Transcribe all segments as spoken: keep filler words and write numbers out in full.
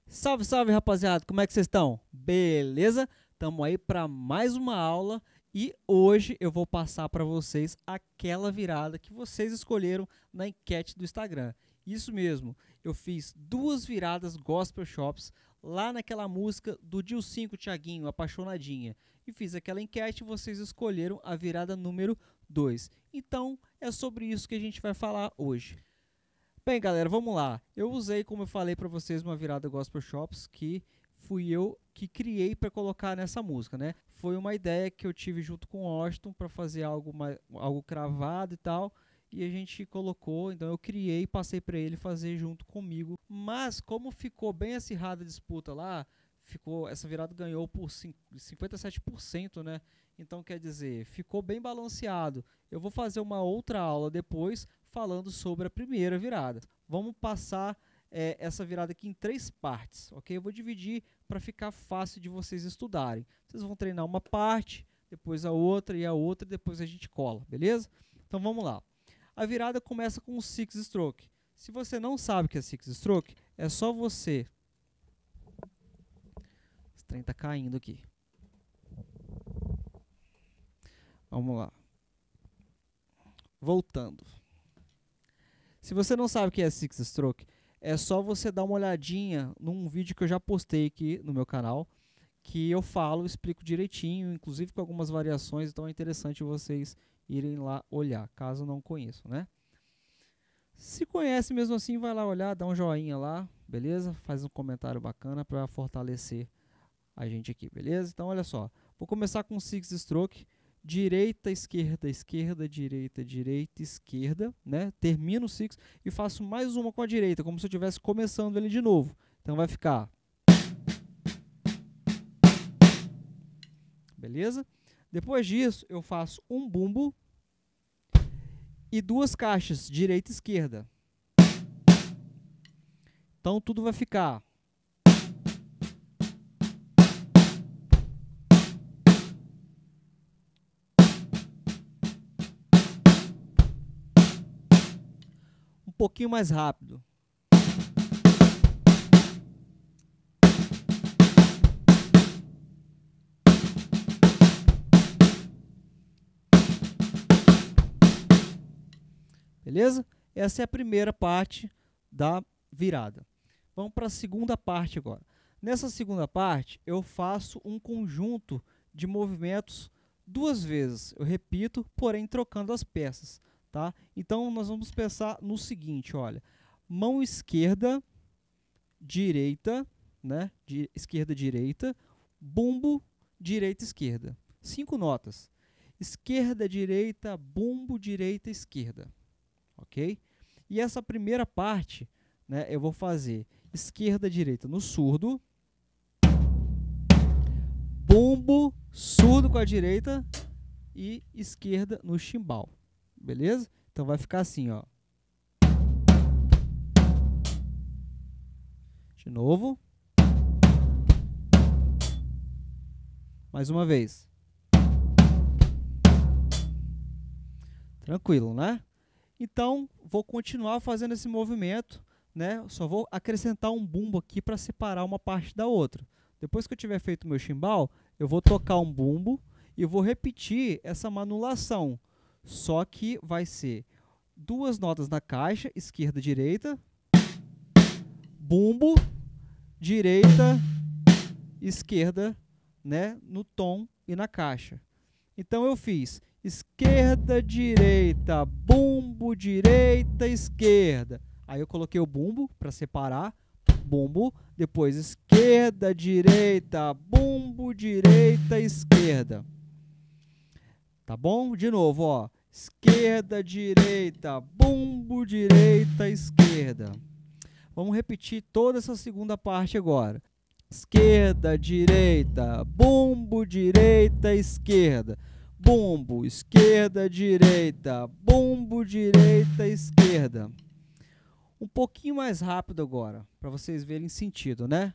Salve, salve, rapaziada! Como é que vocês estão? Beleza? Tamo aí para mais uma aula e hoje eu vou passar para vocês aquela virada que vocês escolheram na enquete do Instagram. Isso mesmo, eu fiz duas viradas gospel shops lá naquela música do Dilcinho Thiaguinho, Apaixonadinha. E fiz aquela enquete e vocês escolheram a virada número dois. Então, é sobre isso que a gente vai falar hoje. Bem, galera, vamos lá. Eu usei, como eu falei para vocês, uma virada gospel shops que fui eu que criei para colocar nessa música, né? Foi uma ideia que eu tive junto com o Austin para fazer algo mais, algo cravado e tal, e a gente colocou, então eu criei e passei para ele fazer junto comigo. Mas como ficou bem acirrada a disputa lá, ficou, essa virada ganhou por cinquenta e sete por cento, né? Então, quer dizer, ficou bem balanceado. Eu vou fazer uma outra aula depois falando sobre a primeira virada. Vamos passar é, essa virada aqui em três partes, ok? Eu vou dividir para ficar fácil de vocês estudarem. Vocês vão treinar uma parte, depois a outra e a outra, depois a gente cola, beleza? Então, vamos lá. A virada começa com o six stroke. Se você não sabe o que é six stroke, é só você... Esse trem tá caindo aqui. Vamos lá. Voltando. Se você não sabe o que é six stroke, é só você dar uma olhadinha num vídeo que eu já postei aqui no meu canal, que eu falo, explico direitinho, inclusive com algumas variações, então é interessante vocês irem lá olhar, caso não conheçam, né? Se conhece mesmo assim, vai lá olhar, dá um joinha lá, beleza? Faz um comentário bacana para fortalecer a gente aqui, beleza? Então, olha só, vou começar com six stroke. Direita, esquerda, esquerda, direita, direita, esquerda, né? Termino o six e faço mais uma com a direita, como se eu estivesse começando ele de novo. Então vai ficar. Beleza? Depois disso, eu faço um bumbo e duas caixas, direita e esquerda. Então tudo vai ficar. Um pouquinho mais rápido. Beleza? Essa é a primeira parte da virada. Vamos para a segunda parte agora. Nessa segunda parte, eu faço um conjunto de movimentos duas vezes. Eu repito, porém trocando as peças. Tá? Então, nós vamos pensar no seguinte, olha, mão esquerda, direita, né? De esquerda, direita, bumbo, direita, esquerda. Cinco notas. Esquerda, direita, bumbo, direita, esquerda. Ok? E essa primeira parte, né, eu vou fazer esquerda, direita no surdo, bumbo, surdo com a direita e esquerda no chimbal. Beleza? Então vai ficar assim, ó. De novo. Mais uma vez. Tranquilo, né? Então, vou continuar fazendo esse movimento, né? Só vou acrescentar um bumbo aqui para separar uma parte da outra. Depois que eu tiver feito o meu chimbal, eu vou tocar um bumbo e vou repetir essa manulação. Só que vai ser duas notas na caixa, esquerda, direita, bumbo, direita, esquerda, né, no tom e na caixa. Então eu fiz esquerda, direita, bumbo, direita, esquerda. Aí eu coloquei o bumbo para separar, bumbo, depois esquerda, direita, bumbo, direita, esquerda. Tá bom? De novo, ó. Esquerda, direita, bumbo, direita, esquerda. Vamos repetir toda essa segunda parte agora. Esquerda, direita, bumbo, direita, esquerda. Bumbo, esquerda, direita, bumbo, direita, esquerda. Um pouquinho mais rápido agora, para vocês verem sentido, né?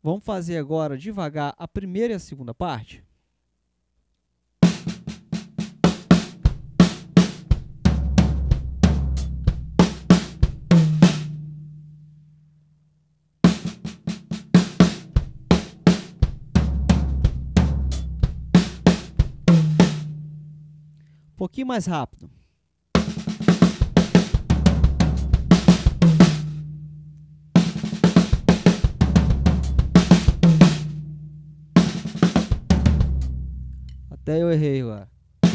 Vamos fazer agora devagar a primeira e a segunda parte? Um pouquinho mais rápido. Até eu errei agora.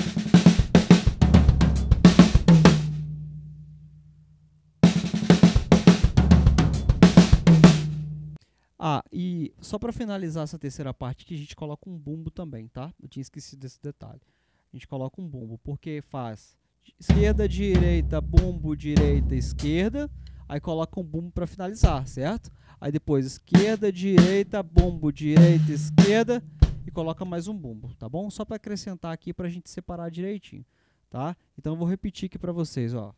Ah, e só para finalizar essa terceira parte que a gente coloca um bumbo também, tá? Eu tinha esquecido desse detalhe. A gente coloca um bumbo, porque faz esquerda, direita, bumbo, direita, esquerda, aí coloca um bumbo para finalizar, certo? Aí depois esquerda, direita, bumbo, direita, esquerda e coloca mais um bumbo, tá bom? Só para acrescentar aqui para a gente separar direitinho, tá? Então eu vou repetir aqui para vocês, ó.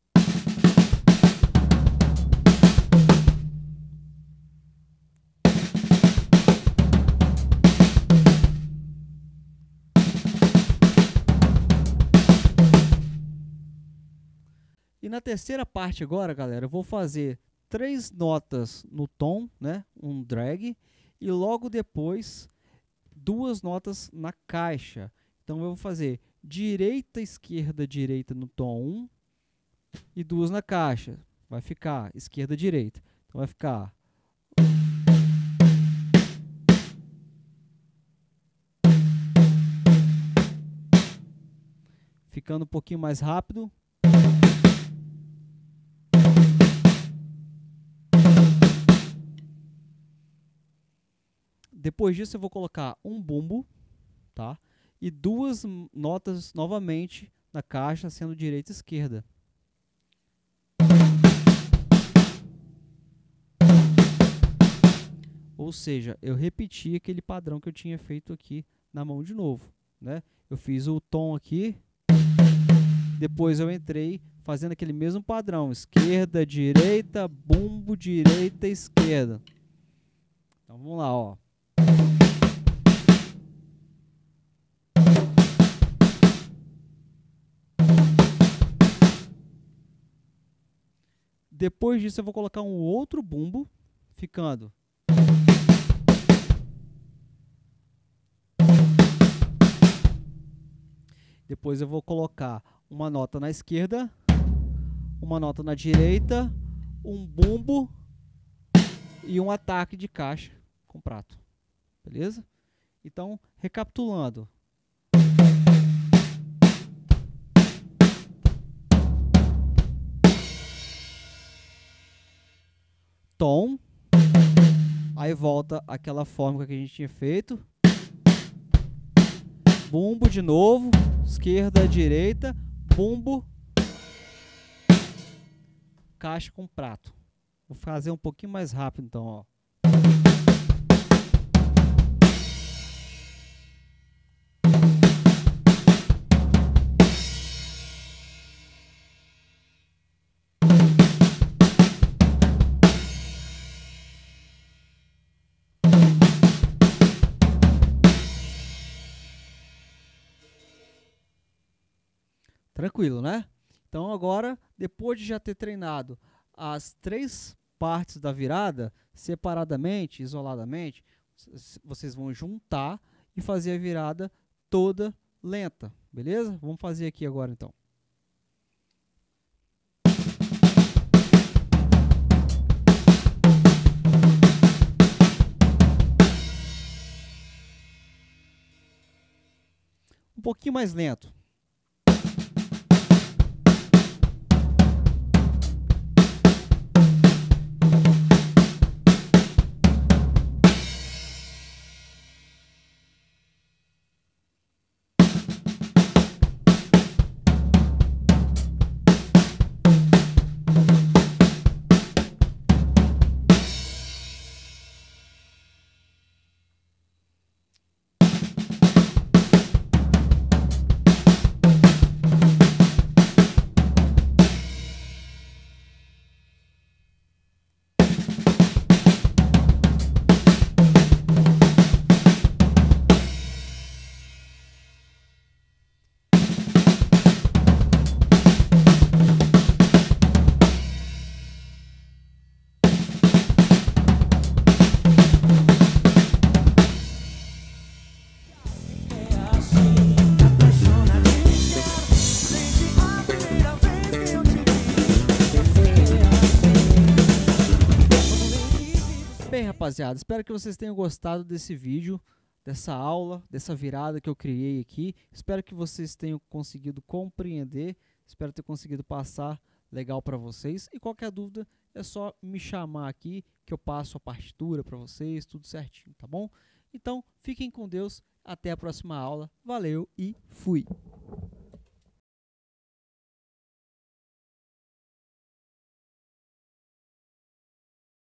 E na terceira parte agora, galera, eu vou fazer três notas no tom, né? Um drag, e logo depois duas notas na caixa. Então eu vou fazer direita, esquerda, direita no tom um e duas na caixa. Vai ficar esquerda, direita. Então vai ficar ficando um pouquinho mais rápido. Depois disso eu vou colocar um bumbo, tá? E duas notas novamente na caixa, sendo direita e esquerda. Ou seja, eu repeti aquele padrão que eu tinha feito aqui na mão de novo, né? Eu fiz o tom aqui, depois eu entrei fazendo aquele mesmo padrão, esquerda, direita, bumbo, direita, esquerda. Então vamos lá, ó. Depois disso eu vou colocar um outro bumbo, ficando depois eu vou colocar uma nota na esquerda, uma nota na direita, um bumbo e um ataque de caixa com prato. Beleza? Então, recapitulando. Tom, aí volta aquela fórmula que a gente tinha feito, bumbo de novo, esquerda, direita, bumbo, caixa com prato. Vou fazer um pouquinho mais rápido então, ó. Tranquilo, né? Então agora, depois de já ter treinado as três partes da virada, separadamente, isoladamente, vocês vão juntar e fazer a virada toda lenta, beleza? Vamos fazer aqui agora então. Um pouquinho mais lento. Bem, rapaziada, espero que vocês tenham gostado desse vídeo, dessa aula, dessa virada que eu criei aqui. Espero que vocês tenham conseguido compreender, espero ter conseguido passar legal para vocês. E qualquer dúvida é só me chamar aqui que eu passo a partitura para vocês, tudo certinho, tá bom? Então, fiquem com Deus, até a próxima aula. Valeu e fui!